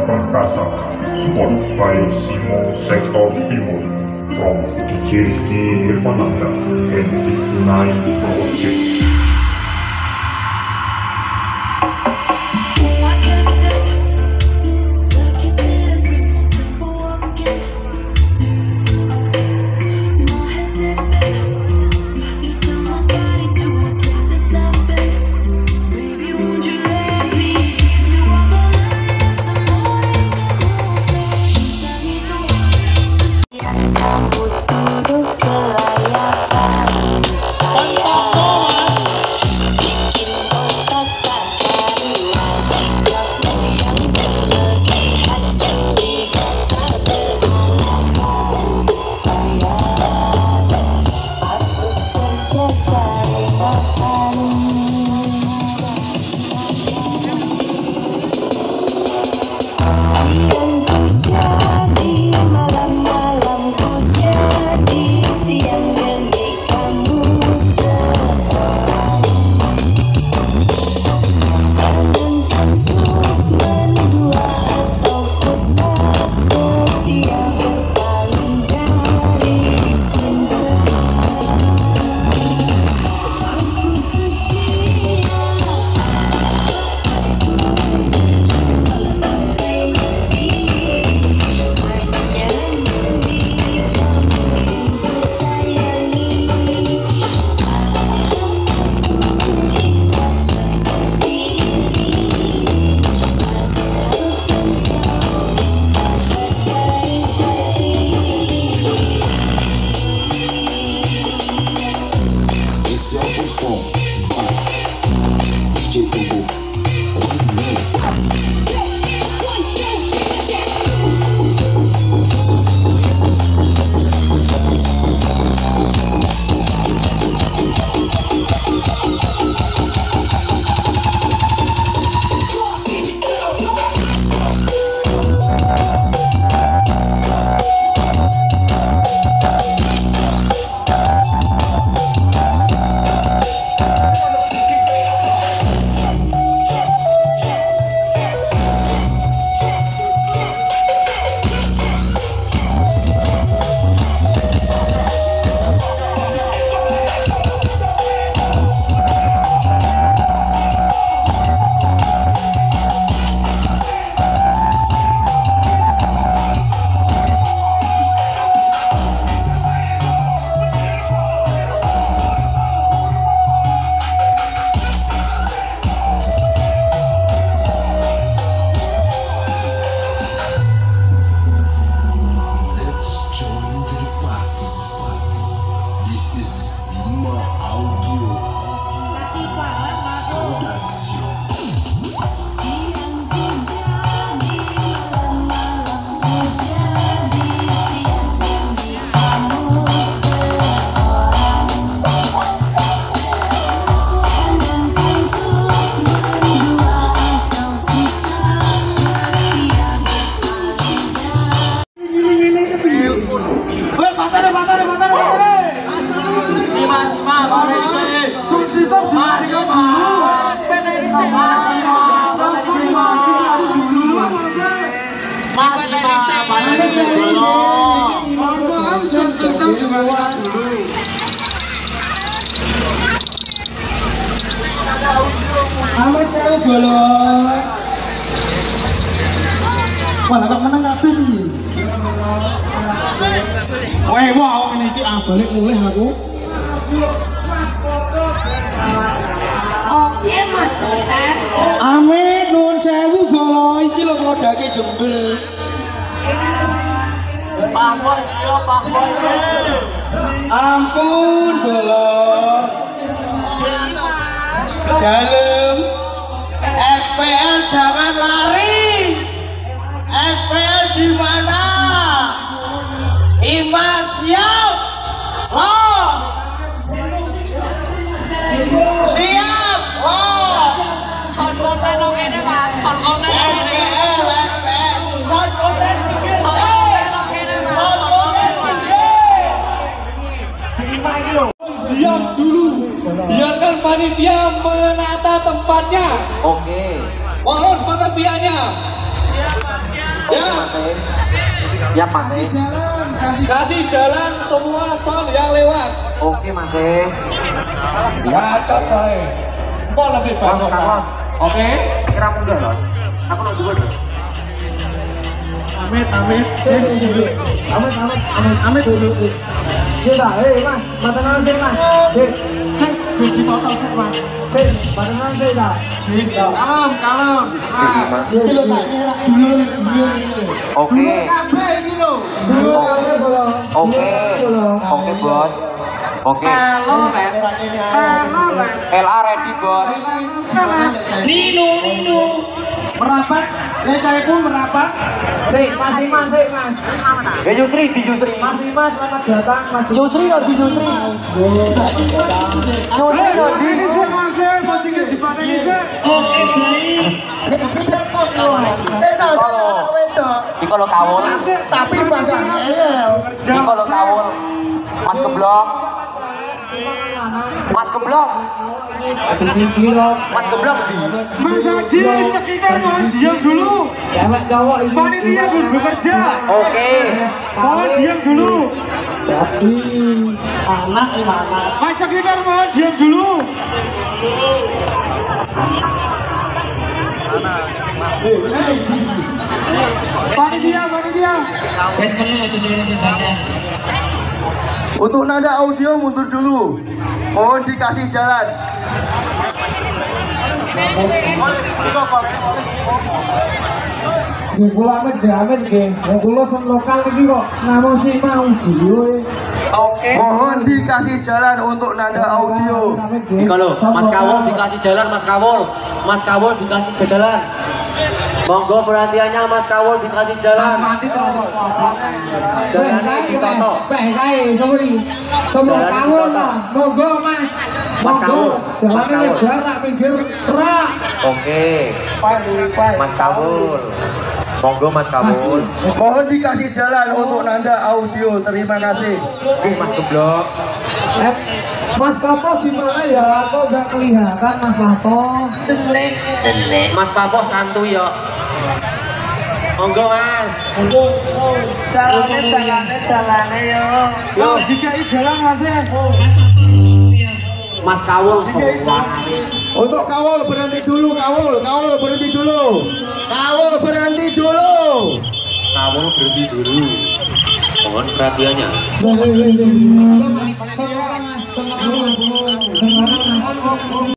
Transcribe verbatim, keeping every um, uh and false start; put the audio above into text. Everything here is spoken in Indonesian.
Perkasa, support by Simo Sektor Timur from D J Rizky Irfananda and sixty-nine Project. Amat saya bolong. Wah, kok menang kabeh iki. Wah, wah ngene iki ah balik mulih aku. Mas foto. Oke, Mas Joseph. Amit nuwun sewu bolo iki lho modake jembel. Pak Boy, yo Pak Boy. Ampun bolo. Dalam S P L jangan lari. S P L di mana? Imas siap. Loh. Siap. Loh. Son konten oke deh Mas. Son konten oke deh. S P L. Son konten oke deh. Son konten oke deh Mas. Son konten oke. Diam dulu. Biarkan panitia menata tempatnya. Oke. Mohon pengertiannya. Siap, siap. Ya. Ya Mas. Kasih jalan semua son yang lewat. Oke Mas. Gacot bae. Kok lebih Masuk banyak. Mas. Oke. Kira mundur Mas. Aku mau dulu. Amit, amit. Amit, amit, amit, amit dulu sih. Sudah, eh mas, mata nol sih mas. Sih, Sing bagi foto sih, Mas. sih, mata nol sih dah. Kalem, kalem. Sih, Iki lho tak kira dulu dulu. Oke. Kabeh iki lho. dulu kamu belum. Oke. Belum. Oke bos. Oke. Halo, Ren. Halo, Ren. L A ready bos. Nino, Nino. Merapat, les saya pun merapat. Sih, mas Imas, sih mas. Ya Yusri di Yusri. Mas Imas, selamat datang mas. Yusri no di Yusri. Yusri no di. Ini sih Mas, posisinya jembatan ini sih. Oke, baik. Eh, nah, anak wedok. Di kalau kawul. Tapi bagangnya ya. Di kalau kawul. Mas keblok. Mas keblok. Di sini loh. Mas keblok di. Mas Haji, cekikan mohon diam dulu. Cewek cowok ini. Panitia belum bekerja. Oke. Mohon diam dulu. Tapi Anak gimana? Mas sekitar mohon diam dulu. Panitia, panitia. untuk nada audio mundur dulu. Mohon dikasih jalan. Nggih kula amit amit nggih. Wong kula son lokal iki kok namung si audio. Oke. Mohon dikasih jalan untuk nada audio. Kalau Mas Kawul dikasih jalan Mas Kawul. Mas Kawul dikasih jalan. Monggo perhatiannya Mas Kawul dikasih jalan. Jalannya ditoto. Baik kae semua iki. Semua kawul lah. Monggo Mas. Mas Kawul. Jalannya lebar rak pinggir rak. Oke. Mas Kawul. Monggo Mas Kawul. Mohon dikasih jalan untuk nanda audio. Terima kasih. Ih Mas Geblok. Eh, Mas Papo gimana ya? Kok nggak kelihatan Mas Papo? Mas Papo santuy ya. Monggo Mas. Jalannya, jalannya, jalannya yo. Yo, Jika jalan Mas ya. Mas Kawul sowan. Untuk kawul berhenti dulu, kawul, kawul berhenti dulu. Kawul berhenti dulu. Kawul berhenti dulu. Mohon perhatiannya. Semangat, semangat, semangat, semangat.